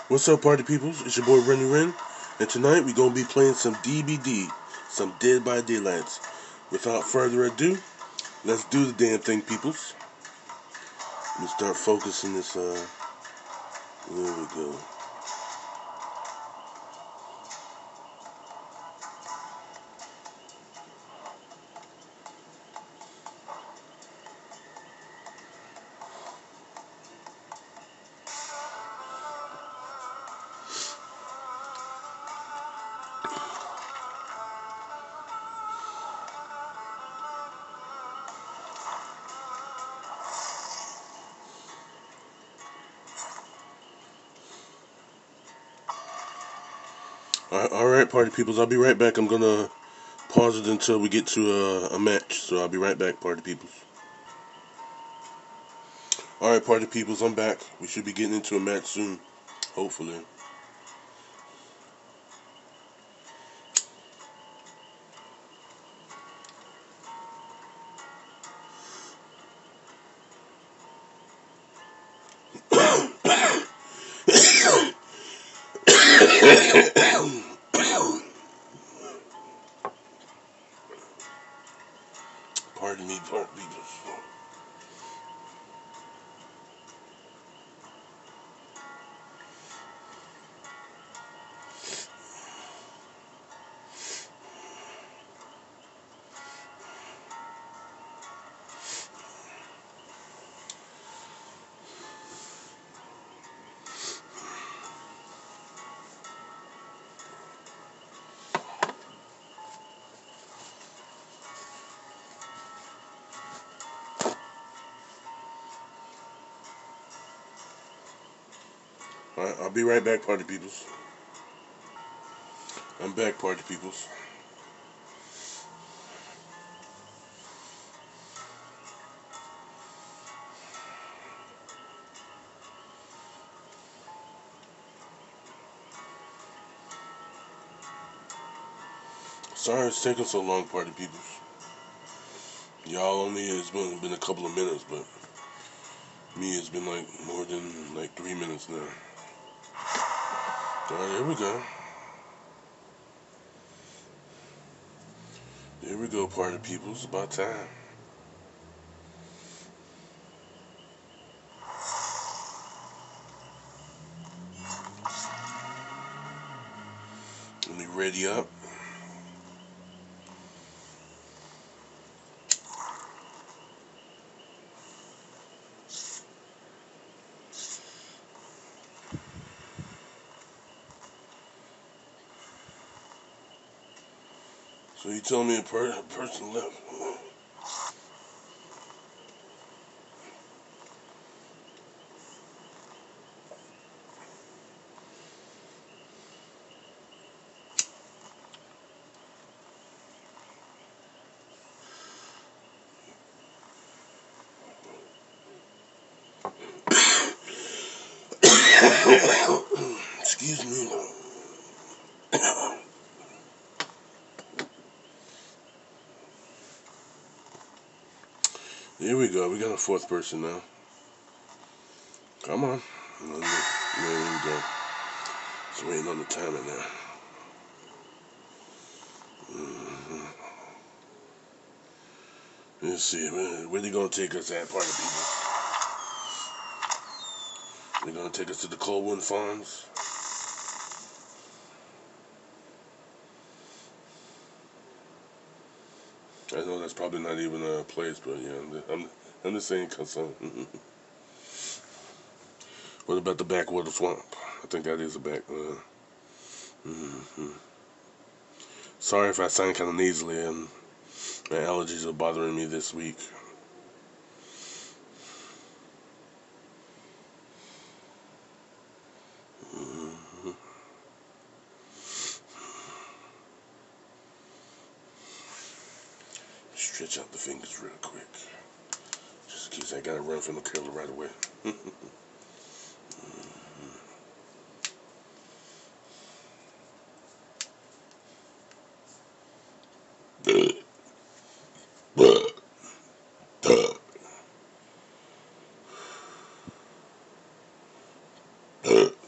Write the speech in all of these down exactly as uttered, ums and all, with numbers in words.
What's up, party peoples? It's your boy Renny Ren, and tonight we're gonna be playing some D B D, some Dead by Daylights. Without further ado, let's do the damn thing, peoples. Let me start focusing this. Uh, there we go. All right, party peoples. I'll be right back. I'm gonna pause it until we get to a, a match. So I'll be right back, party peoples. All right, party peoples. I'm back. We should be getting into a match soon, hopefully. Pardon me, party peoples. Alright, I'll be right back, party peoples. I'm back, party peoples. Sorry it's taking so long, party peoples. Y'all only it's been been a couple of minutes, but me it's been like more than like three minutes now. Alright, here we go. Here we go, party people. It's about time. Let me ready up. So you told me a, per a person left. Excuse me. Here we go. We got a fourth person now. Come on. There we go. Just waiting on the timer now. Mm-hmm. Let's see. Where they gonna take us at, party people? They're gonna take us to the Coldwood Farms. I know that's probably not even a place, but yeah, I'm, I'm just saying, cause um, what about the backwater swamp? I think that is a back. Uh, mm-hmm. Sorry if I sound kind of nasally, and my allergies are bothering me this week. Mm-hmm. Stretch out the fingers real quick, just in case I gotta run from the curler right away.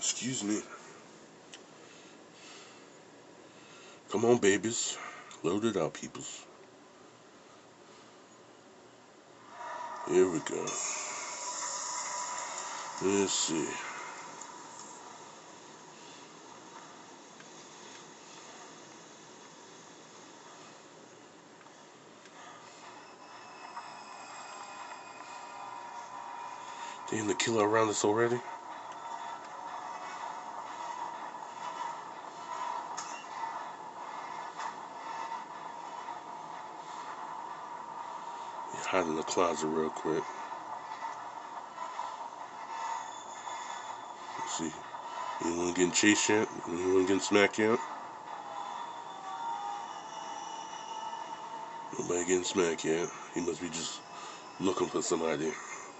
Excuse me. Come on, babies. Load it out, peoples. Here we go. Let's see. Damn, the killer around us already? Hide in the closet real quick. Let's see. Anyone getting chased yet? Anyone getting smacked yet? Nobody getting smacked yet. He must be just looking for somebody.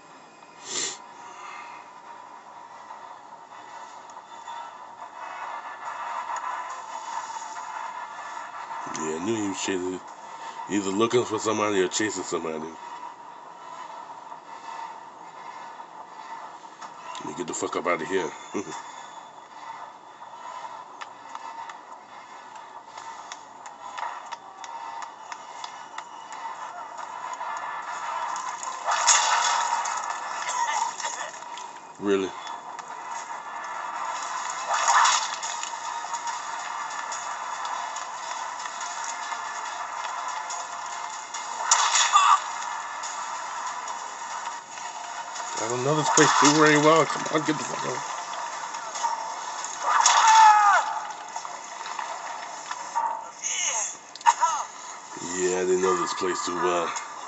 Yeah, I knew he was chasing, either looking for somebody or chasing somebody. Let me get the fuck up out of here. Really? I don't know this place too very well. Come on, get the fuck out. Yeah, I didn't know this place too well.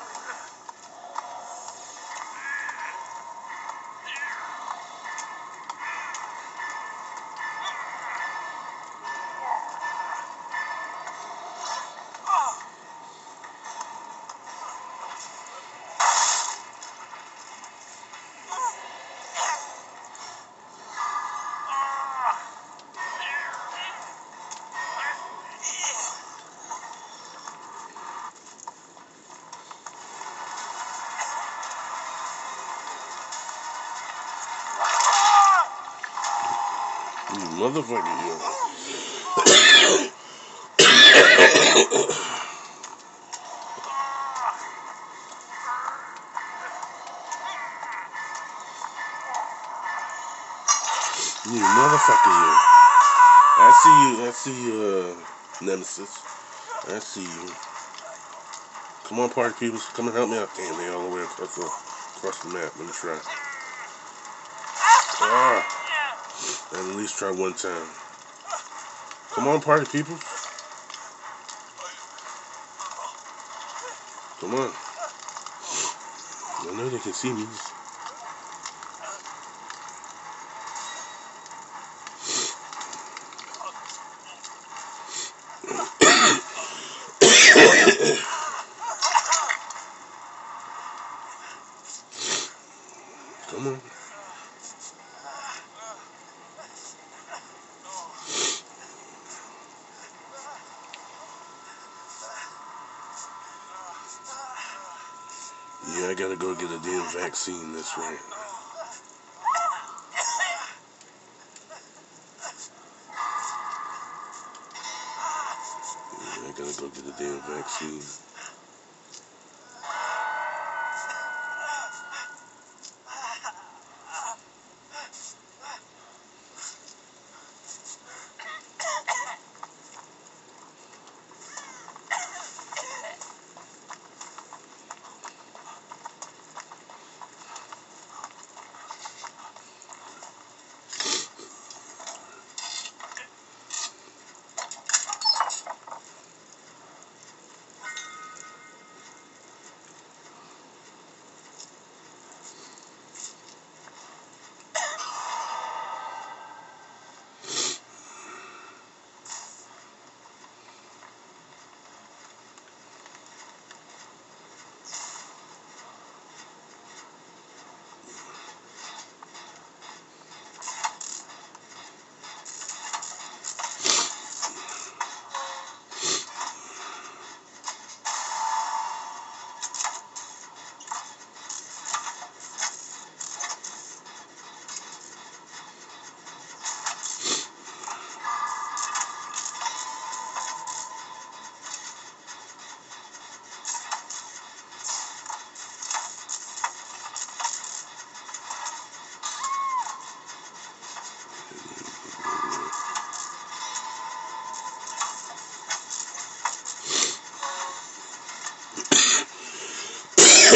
You motherfucker, you. You motherfucker, you. I see you, I see you, uh, Nemesis. I see you. Come on, party people, come and help me out. Damn, they all the way across the, across the map. Let me try. Ah, and at least try one time. Come on, party people. Come on. I know they can see me. Come on. Yeah, I gotta go get a damn vaccine, that's right. Yeah, I gotta go get a damn vaccine.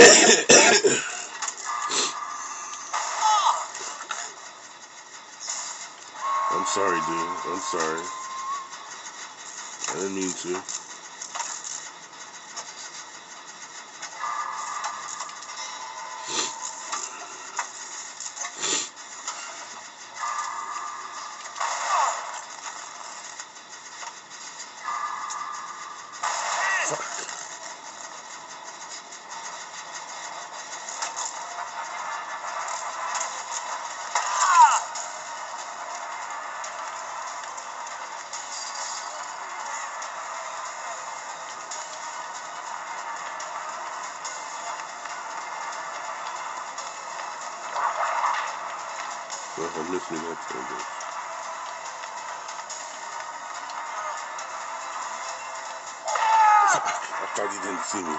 I'm sorry, dude. I'm sorry. I didn't mean to. Well, I missed me that time, but... I thought he didn't see me.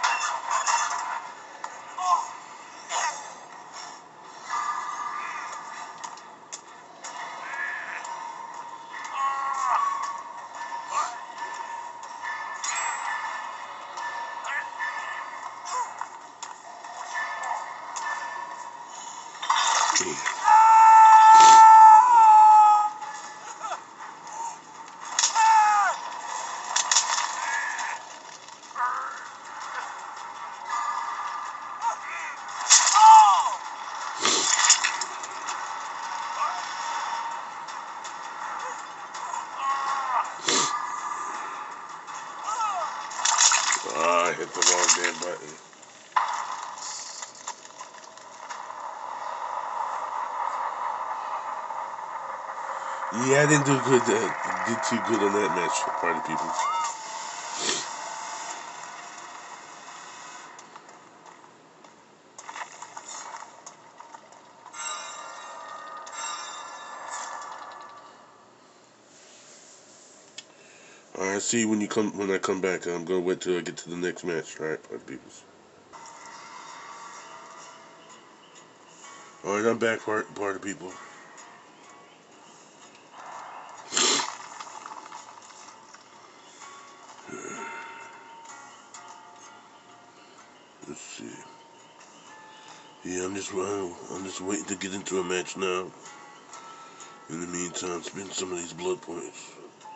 Ah, I hit the wrong damn button. Yeah, I didn't do good. Uh, did too good on that match, party people. All right, see you when you come when I come back. I'm gonna wait till I get to the next match. All right, party people. All right, I'm back, part party people. Let's see. Yeah, I'm just uh, I'm just waiting to get into a match now. In the meantime, spend some of these blood points.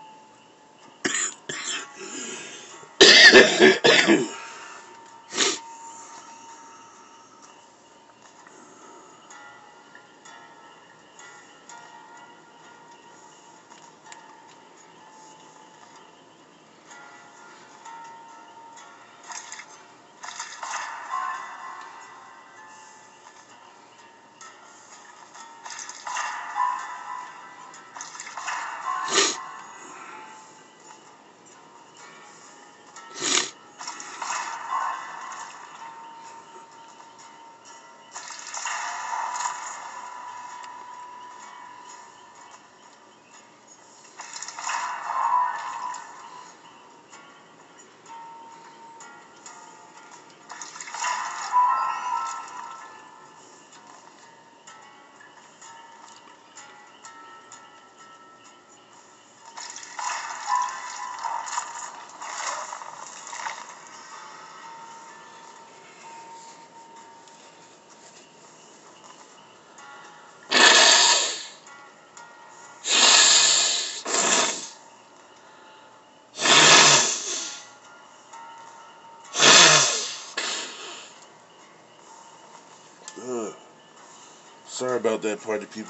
Uh, sorry about that, party people.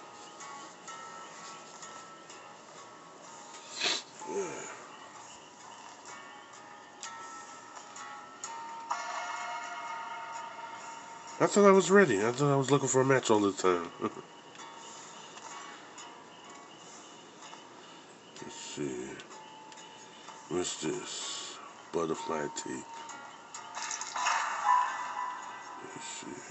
Yeah. I thought I was ready. I thought I was looking for a match all the time. Let's see. What's this? Butterfly tape. Let's see.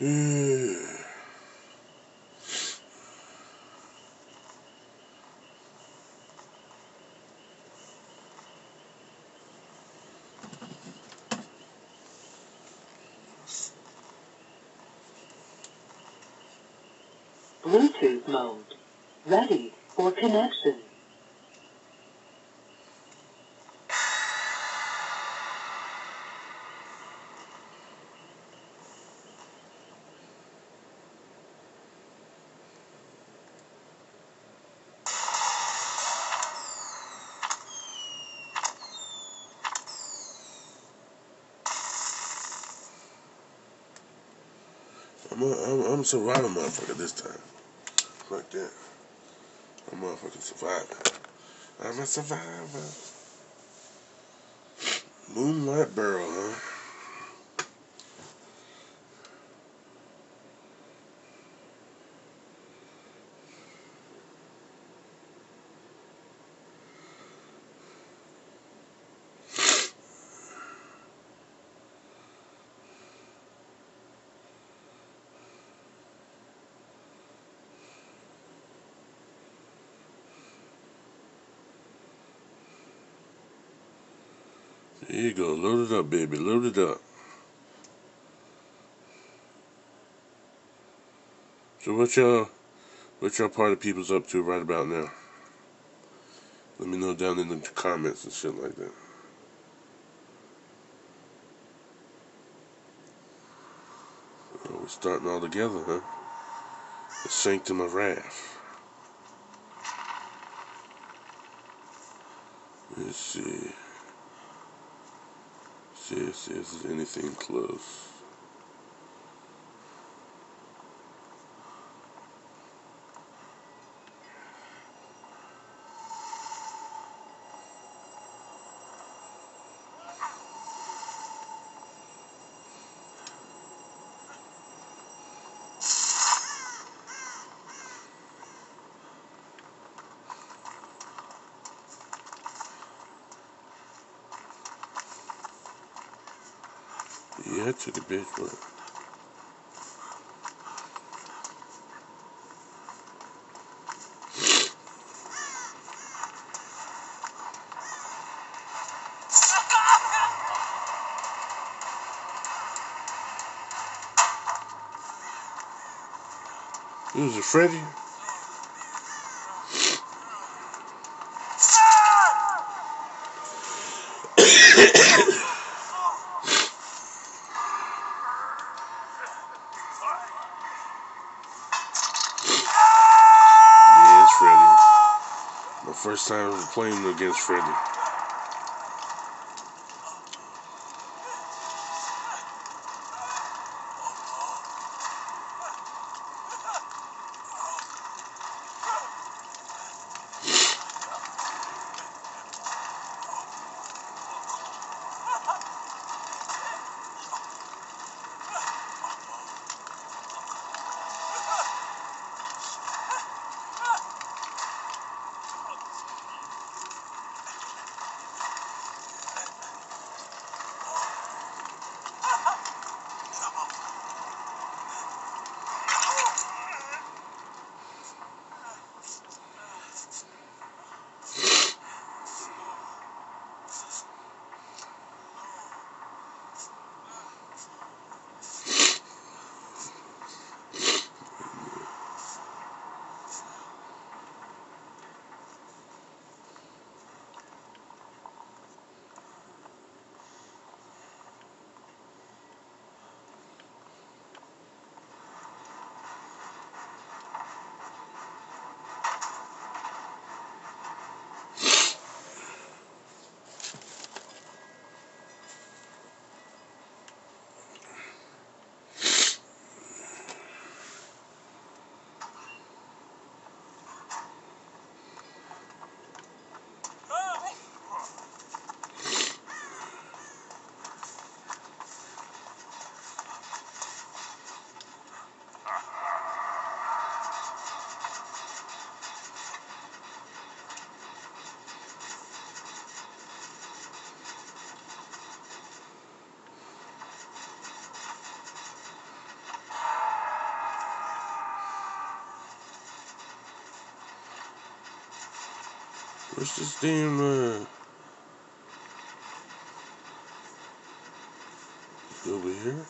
Bluetooth mode. Ready for connection. I'm a, I'm, I'm a survivor motherfucker this time. Like that. I'm a motherfucking survivor. I'm a survivor. Moonlight Barrel, huh? There you go. Load it up, baby. Load it up. So what y'all, what y'all party people's up to right about now? Let me know down in the comments and shit like that. Oh, we're starting all together, huh? The Sanctum of Wrath. Let's see. See if there's anything close. Yeah, I took a bitch, but who's it, Freddy? Yeah, it's Freddy. My first time playing against Freddy. Where's this damn, uh... over here?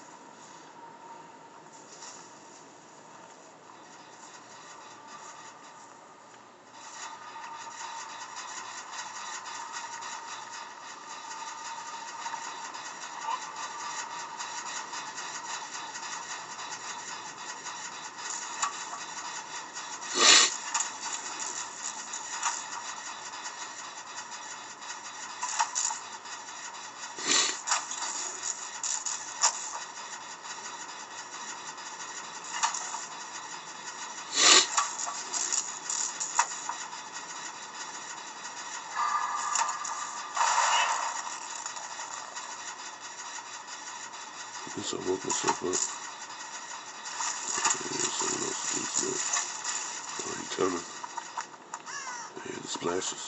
I guess I woke myself up. There's someone else is already coming. I hear the splashes.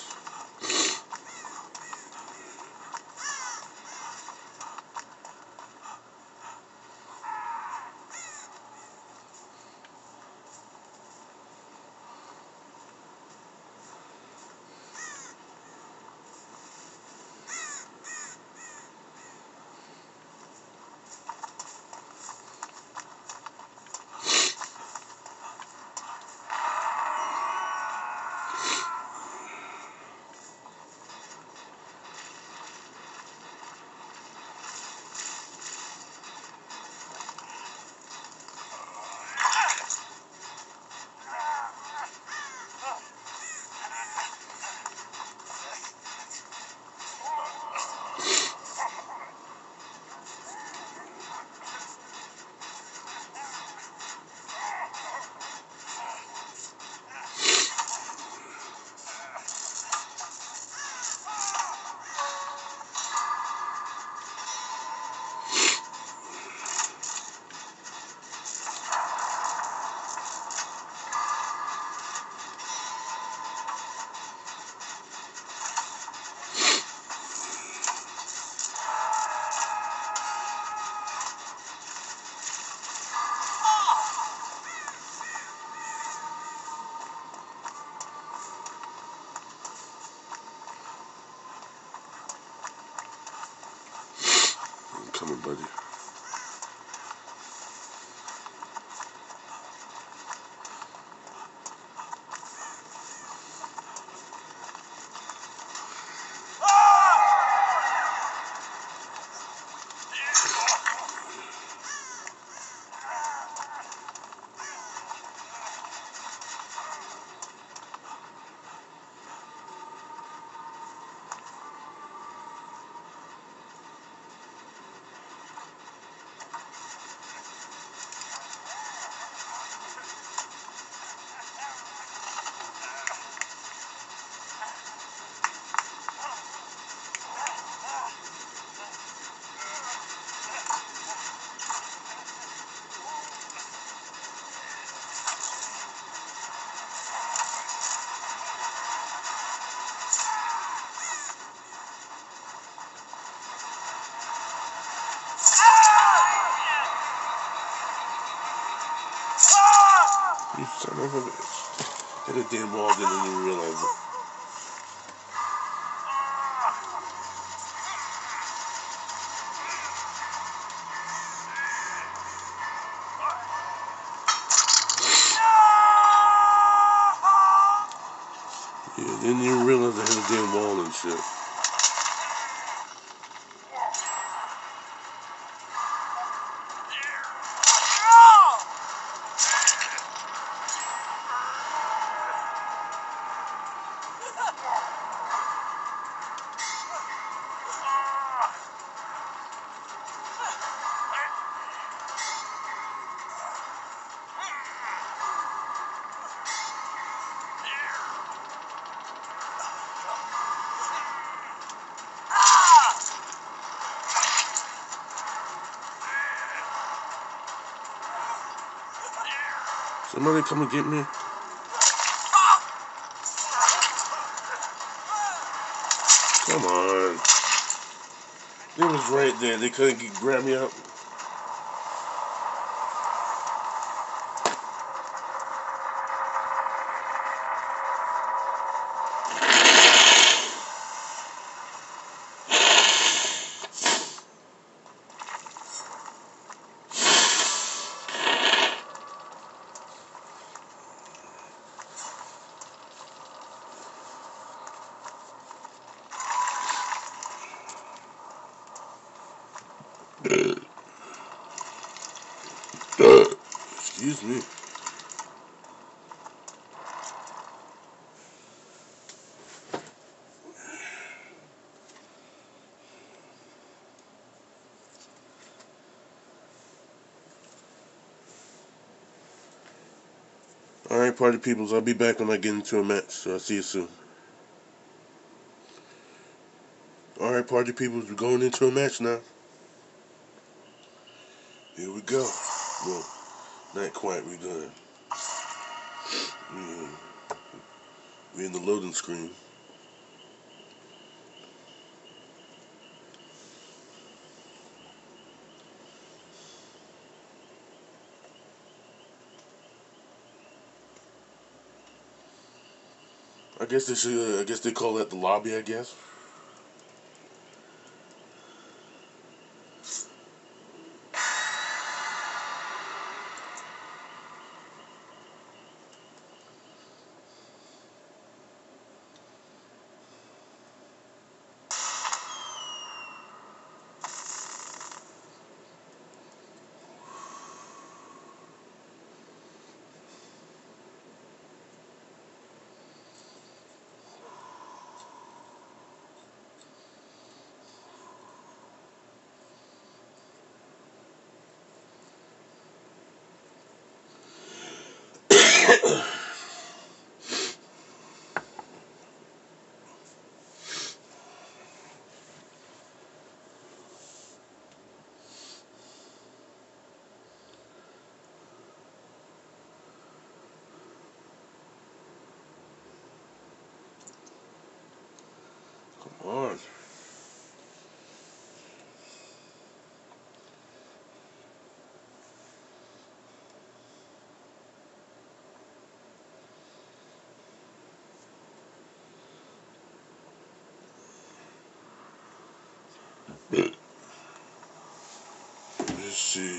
I'm coming, buddy. You son of a bitch. Hit a damn wall, didn't even realize it. Yeah, didn't even realize I hit a damn wall and shit. Somebody come and get me. Come on. It was right there. They couldn't get, grab me up. Excuse me. Alright, party peoples, I'll be back when I get into a match, so I'll see you soon. Alright, party peoples, we're going into a match now. Here we go. Well, not quite, we're gonna... We're, we're in the loading screen. I guess they should, uh, I guess they call that the lobby, I guess. Come on. Let's see.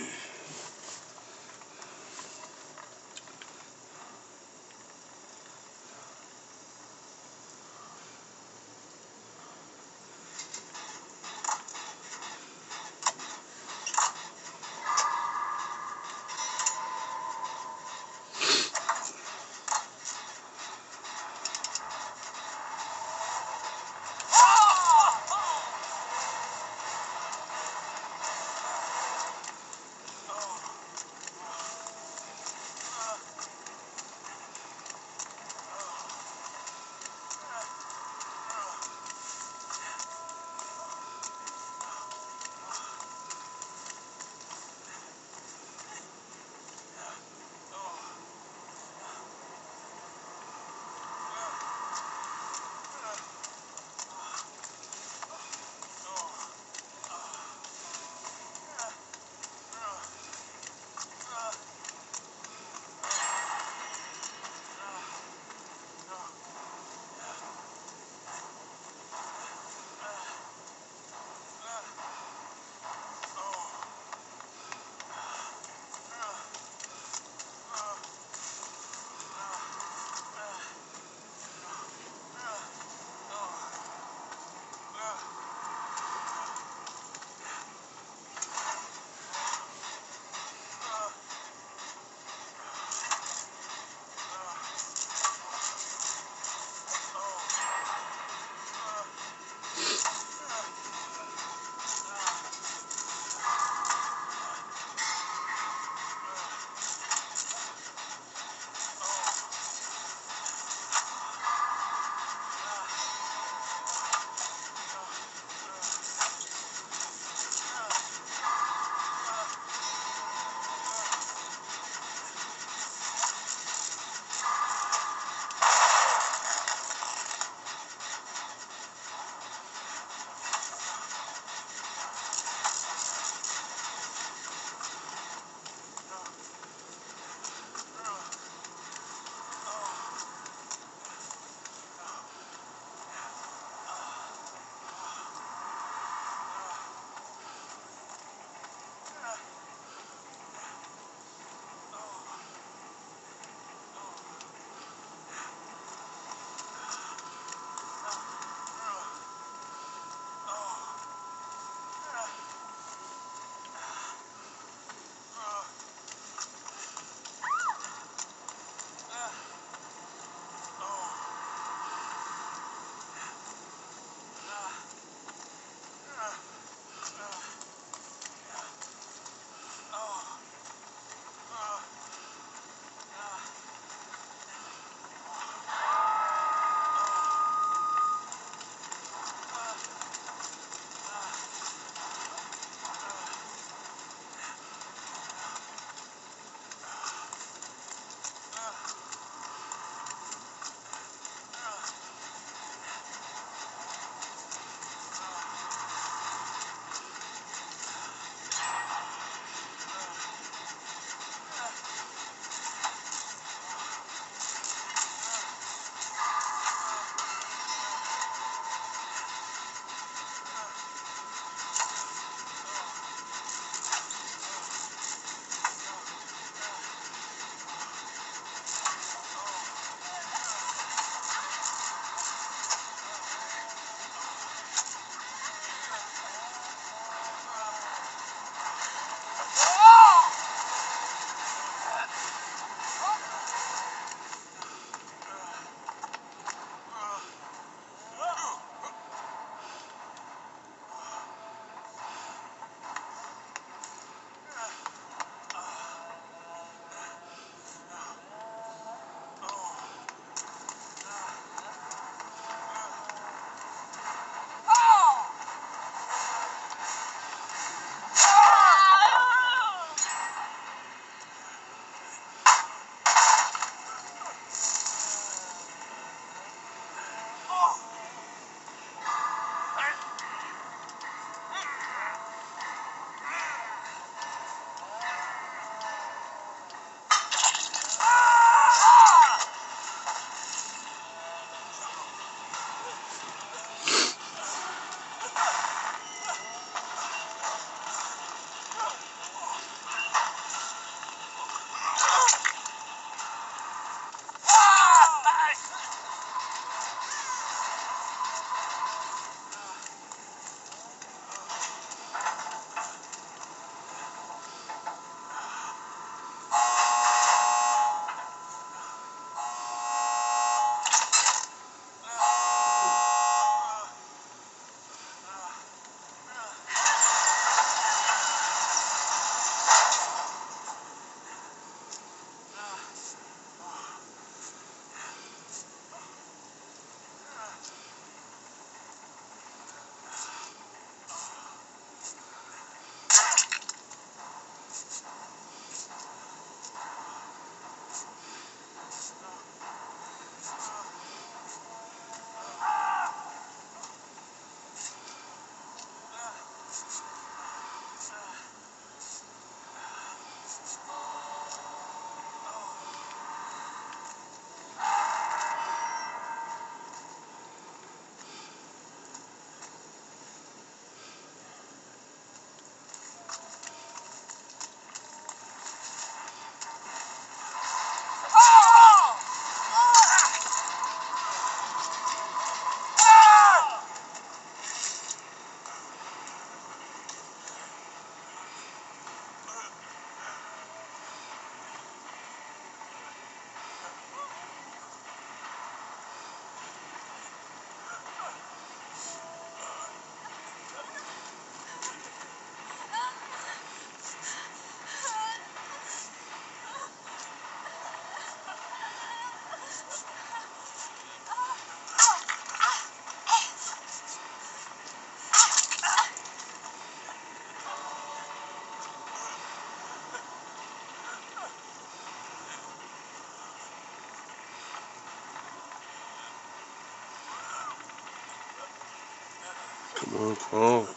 Come on, Paul.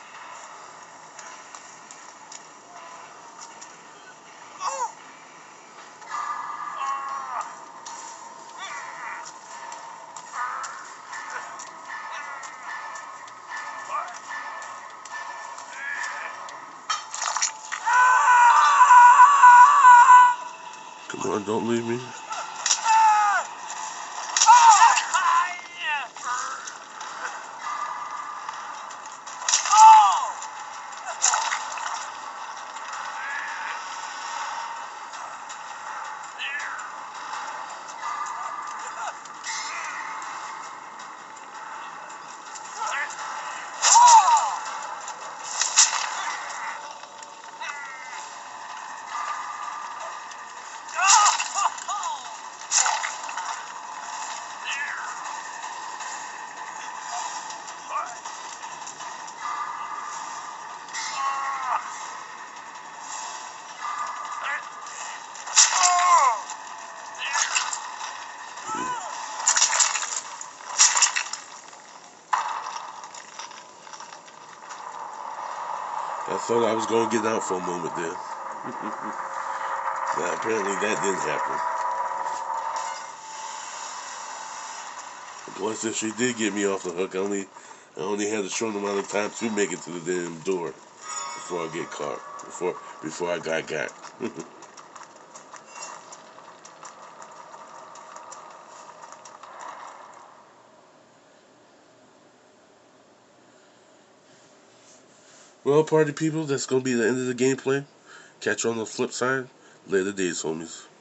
Come on, don't leave me. I thought I was going to get out for a moment there. Now, apparently that didn't happen. Plus, if she did get me off the hook, I only, I only had a short amount of time to make it to the damn door before I get caught, before, before I got got. Well, party people, that's going to be the end of the gameplay. Catch you on the flip side. Later days, homies.